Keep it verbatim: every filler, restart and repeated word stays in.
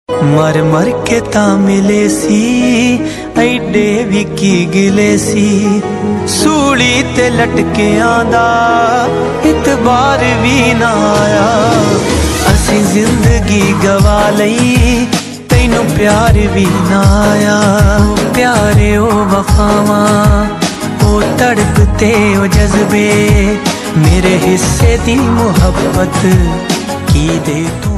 मर मर के ता मिले सी ऐडे भी की गिले सी सूली ते लटके आंदा इतबार भी ना आया असी जिंदगी गवा लई तैनू प्यार भी ना आया प्यारे ओ वफावा ओ तड़पते ओ जज्बे मेरे हिस्से दी मुहब्बत की दे तू।